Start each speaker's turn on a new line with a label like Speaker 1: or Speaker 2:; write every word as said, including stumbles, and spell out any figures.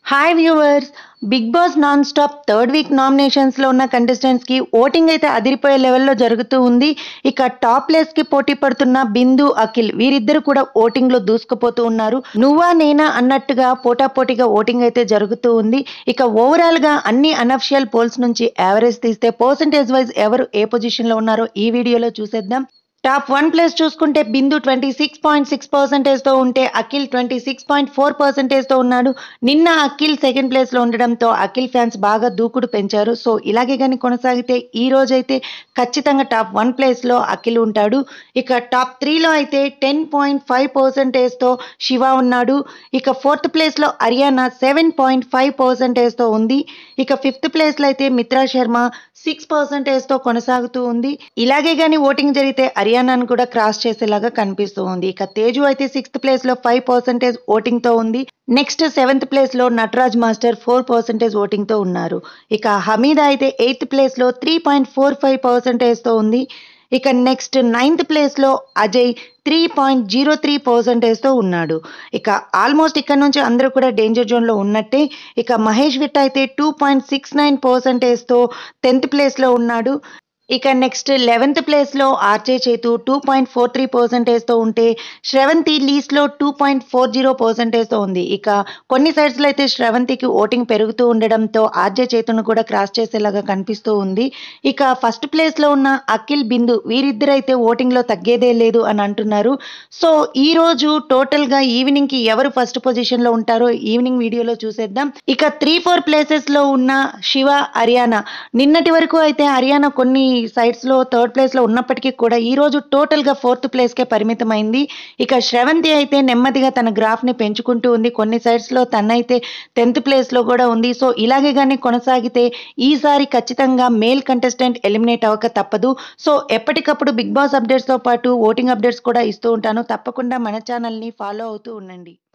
Speaker 1: Hi viewers. Bigg Boss non stop third week nominations లో ఉన్న contestants కి voting అయితే అదిరిపోయే లెవెల్లో జరుగుతూ ఉంది. ఇక టాప్ ప్లేస్ కి పోటీ పడుతున్న బిందు, అఖిల్ వీరిద్దరు కూడా ఓటింగ్ లో దూసుకుపోతూ ఉన్నారు. నువ్వా నేనా అన్నట్టుగా పోటాపోటీగా ఓటింగ్ అయితే జరుగుతూ ఉంది. ఇక ఓవరాల్ గా అన్ని అనఫిషియల్ పోల్స్ నుంచి యావరేజ్ తీస్తే పర్సంటేజ్ వైజ్ ఎవరు ఏ పొజిషన్ లో ఉన్నారో ఈ వీడియోలో చూసేద్దాం. టాప్ వన్ ప్లేస్ చూసుకుంటే Bindu twenty six point six పర్సెంటేజ్తో ఉంటే Akhil twenty six point four పర్సెంటేజ్తో ఉన్నాడు. నిన్న అఖిల్ సెకండ్ ప్లేస్లో ఉండడంతో అఖిల్ ఫ్యాన్స్ బాగా దూకుడు పెంచారు. సో ఇలాగే కానీ కొనసాగితే ఈ రోజైతే ఖచ్చితంగా టాప్ వన్ ప్లేస్లో అఖిల్ ఉంటాడు. ఇక టాప్ త్రీలో అయితే టెన్ పాయింట్ ఫైవ్ పర్సెంటేజ్తో శివ ఉన్నాడు. ఇక ఫోర్త్ ప్లేస్లో హర్యానా సెవెన్ పాయింట్ ఫైవ్ పర్సెంటేజ్తో ఉంది. ఇక ఫిఫ్త్ ప్లేస్లో అయితే మిత్రా శర్మ సిక్స్ పర్సెంటేజ్తో కొనసాగుతూ ఉంది. ఇలాగే కానీ ఓటింగ్ జరిగితే హర్యానాను కూడా క్రాస్ చేసేలాగా కనిపిస్తూ ఉంది. ఇక తేజు అయితే సిక్స్త్ ప్లేస్ లో ఫైవ్ పర్సెంటేజ్ ఓటింగ్ తో ఉంది. నెక్స్ట్ సెవెంత్ ప్లేస్ లో Nataraj master four percentage voting తో ఉన్నారు. ఇక హమీద అయితే ఎయిత్ ప్లేస్ లో three point four five percentage తో ఉంది. ఇక నెక్స్ట్ నైన్త్ ప్లేస్ లో Ajay three point zero three పర్సెంటేజ్తో ఉన్నాడు. ఇక ఆల్మోస్ట్ ఇక్కడ నుంచి అందరూ కూడా డేంజర్ జోన్లో ఉన్నట్టే. ఇక మహేష్ విట్ట అయితే టూ పాయింట్ సిక్స్ నైన్ పర్సెంటేజ్తో టెన్త్ ప్లేస్లో ఉన్నాడు. ఇక నెక్స్ట్ లెవెన్త్ ప్లేస్లో RJ Chaitu two point four three పర్సెంటేజ్తో ఉంటే శ్రవంతి లీస్ట్లో టూ పాయింట్ ఫోర్ జీరో పర్సెంటేజ్తో ఉంది. ఇక కొన్ని సైడ్స్లో అయితే శ్రవంతికి ఓటింగ్ పెరుగుతూ ఉండడంతో ఆర్జే చేతును కూడా క్రాస్ చేసేలాగా కనిపిస్తూ ఉంది. ఇక ఫస్ట్ ప్లేస్లో ఉన్న అఖిల్, బిందు వీరిద్దరైతే ఓటింగ్లో తగ్గేదే లేదు అని అంటున్నారు. సో ఈ రోజు టోటల్గా ఈవినింగ్కి ఎవరు ఫస్ట్ పొజిషన్లో ఉంటారో ఈవినింగ్ వీడియోలో చూసేద్దాం. ఇక త్రీ ఫోర్ ప్లేసెస్లో ఉన్న శివ, హర్యానా నిన్నటి వరకు అయితే హర్యానా కొన్ని సైడ్స్ లో థర్డ్ ప్లేస్ లో ఉన్నప్పటికీ కూడా ఈ రోజు టోటల్ గా ఫోర్త్ ప్లేస్ కే పరిమితమైంది. ఇక శ్రవంతి అయితే నెమ్మదిగా తన గ్రాఫ్ ని పెంచుకుంటూ ఉంది. కొన్ని సైడ్స్ లో తనైతే టెన్త్ ప్లేస్ లో కూడా ఉంది. సో ఇలాగే కానీ కొనసాగితే ఈసారి ఖచ్చితంగా మేల్ కంటెస్టెంట్ ఎలిమినేట్ అవ్వక తప్పదు. సో ఎప్పటికప్పుడు బిగ్ బాస్ అప్డేట్స్ తో పాటు ఓటింగ్ అప్డేట్స్ కూడా ఇస్తూ ఉంటాను. తప్పకుండా మన ఛానల్ ని ఫాలో అవుతూ ఉండండి.